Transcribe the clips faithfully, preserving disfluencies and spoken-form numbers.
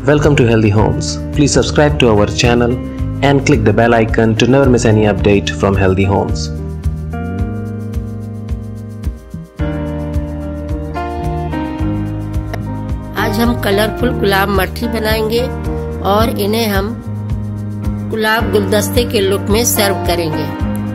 Welcome to Healthy Homes. Please subscribe to our channel and click the bell icon to never miss any update from Healthy Homes. आज हम colourful गुलाब मट्ठी बनाएंगे और इन्हें हम गुलाब गुलदस्ते के लुक में सर्व करेंगे।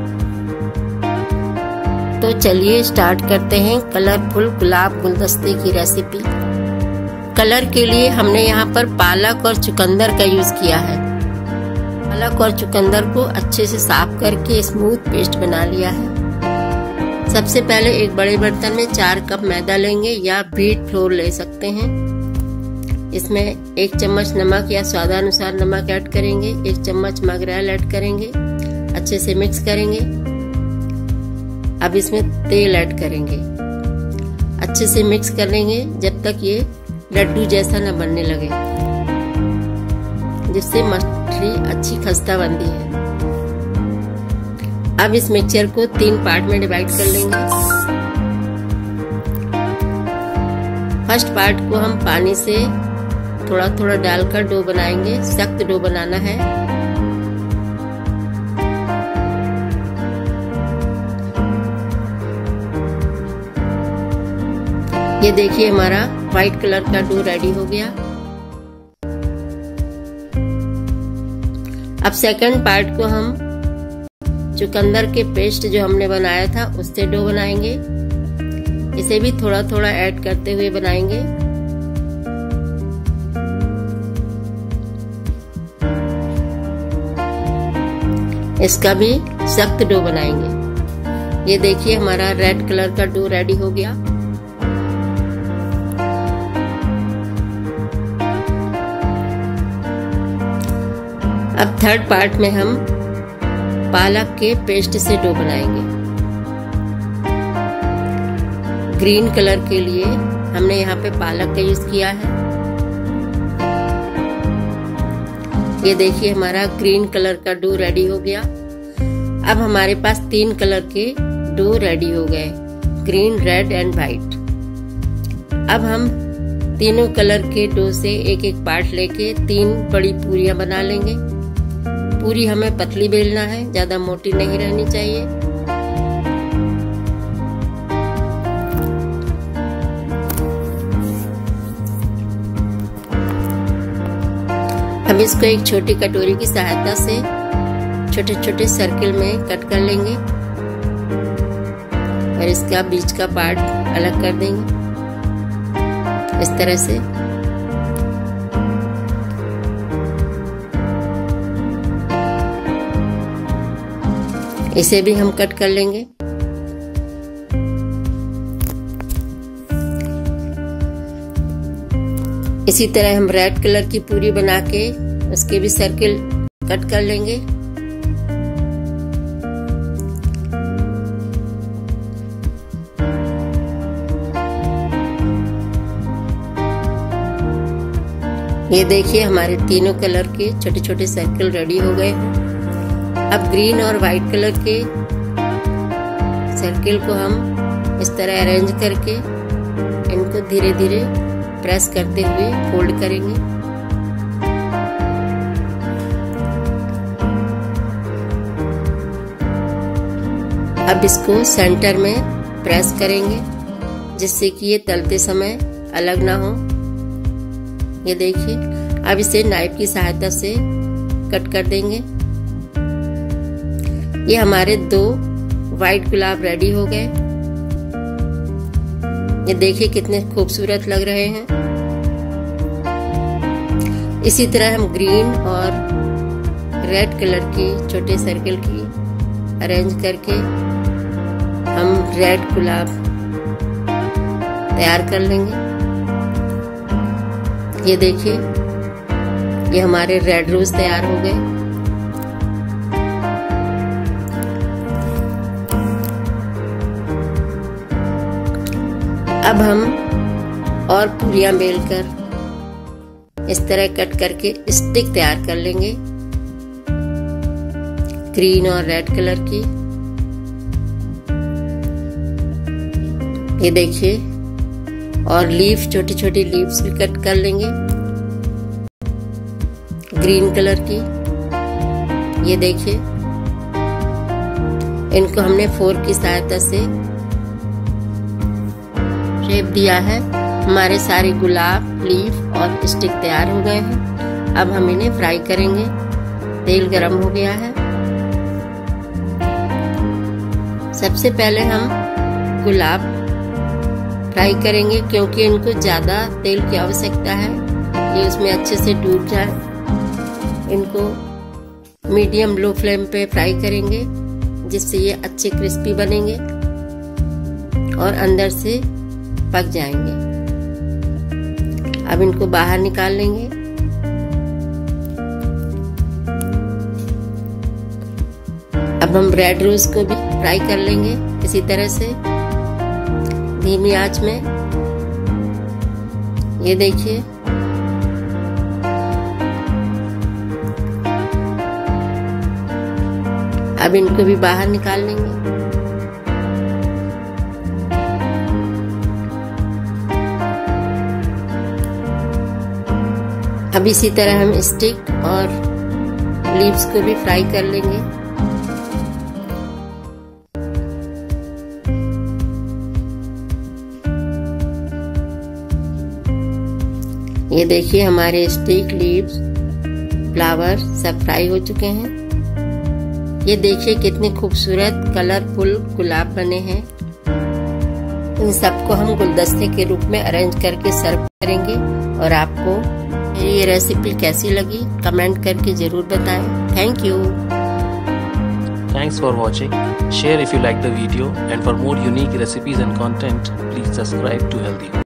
तो चलिए स्टार्ट करते हैं कलरफुल गुलाब गुलदस्ते की रेसिपी। कलर के लिए हमने यहाँ पर पालक और चुकंदर का यूज किया है। पालक और चुकंदर को अच्छे से साफ करके स्मूथ पेस्ट बना लिया है। सबसे पहले एक बड़े बर्तन में चार कप मैदा लेंगे या व्हीट फ्लोर ले सकते हैं। इसमें एक चम्मच नमक या स्वादानुसार नमक ऐड करेंगे, एक चम्मच मगरैल ऐड करेंगे, अच्छे से मिक्स करेंगे। अब इसमें तेल ऐड करेंगे, अच्छे से मिक्स कर लेंगे जब तक ये लड्डू जैसा न बनने लगे, जिससे मट्ठी अच्छी खस्ता बनती है। अब इस मिक्सचर को तीन पार्ट में डिवाइड कर लेंगे। फर्स्ट पार्ट को हम पानी से थोड़ा थोड़ा डालकर डो बनाएंगे। सख्त डो बनाना है। ये देखिए हमारा व्हाइट कलर का डो रेडी हो गया। अब सेकंड पार्ट को हम चुकंदर के पेस्ट जो हमने बनाया था उससे डो बनाएंगे। इसे भी थोड़ा थोड़ा ऐड करते हुए बनाएंगे। इसका भी सख्त डो बनाएंगे। ये देखिए हमारा रेड कलर का डो रेडी हो गया। अब थर्ड पार्ट में हम पालक के पेस्ट से डो बनाएंगे। ग्रीन कलर के लिए हमने यहाँ पे पालक का यूज किया है। ये देखिए हमारा ग्रीन कलर का डो रेडी हो गया। अब हमारे पास तीन कलर के डो रेडी हो गए, ग्रीन, रेड एंड व्हाइट। अब हम तीनों कलर के डो से एक एक पार्ट लेके तीन बड़ी पूरियां बना लेंगे। पूरी हमें पतली बेलना है, ज्यादा मोटी नहीं रहनी चाहिए। हम इसको एक छोटी कटोरी की सहायता से छोटे छोटे सर्किल में कट कर लेंगे और इसका बीच का पार्ट अलग कर देंगे इस तरह से। इसे भी हम कट कर लेंगे। इसी तरह हम रेड कलर की पूरी बना के उसके भी सर्किल कट कर लेंगे। ये देखिए हमारे तीनों कलर के छोटे छोटे सर्किल रेडी हो गए हैं। अब ग्रीन और व्हाइट कलर के सर्किल को हम इस तरह अरेंज करके इनको धीरे धीरे प्रेस करते हुए फोल्ड करेंगे। अब इसको सेंटर में प्रेस करेंगे जिससे कि ये तलते समय अलग ना हो। ये देखिए अब इसे नाइफ की सहायता से कट कर देंगे। ये हमारे दो व्हाइट गुलाब रेडी हो गए। ये देखिए कितने खूबसूरत लग रहे हैं। इसी तरह हम ग्रीन और रेड कलर की छोटे सर्किल की अरेंज करके हम रेड गुलाब तैयार कर लेंगे। ये देखिए ये हमारे रेड रोज तैयार हो गए। अब हम और पूरियां बेलकर इस तरह कट करके स्टिक तैयार कर लेंगे, ग्रीन और रेड कलर की। ये देखिए, और लीफ, छोटी छोटी लीव्स भी कट कर लेंगे। ग्रीन कलर की। ये देखिए, इनको हमने फोर्क की सहायता से शेप दिया है। हमारे सारे गुलाब, लीफ और स्टिक तैयार हो गए हैं। अब हम इन्हें फ्राई करेंगे। तेल गरम हो गया है। सबसे पहले हम गुलाब फ्राई करेंगे, क्योंकि इनको ज़्यादा तेल की आवश्यकता है, ये उसमें अच्छे से डूब जाए। इनको मीडियम लो फ्लेम पे फ्राई करेंगे, जिससे ये अच्छे क्रिस्पी बनेंगे और अंदर से पक जाएंगे। अब इनको बाहर निकाल लेंगे। अब हम ब्रेड रोज को भी फ्राई कर लेंगे इसी तरह से धीमी आंच में। ये देखिए, अब इनको भी बाहर निकाल लेंगे। अब इसी तरह हम स्टिक और लीव्स को भी फ्राई कर लेंगे। ये देखिए, हमारे स्टिक, लीव्स, फ्लावर सब फ्राई हो चुके हैं। ये देखिए कितने खूबसूरत कलरफुल गुलाब बने हैं। इन सबको हम गुलदस्ते के रूप में अरेंज करके सर्व करेंगे। और आपको ये रेसिपी कैसी लगी कमेंट करके जरूर बताएं। Thank you. Thanks for watching. Share if you like the video, and for more unique recipes and content, please subscribe to Healthy.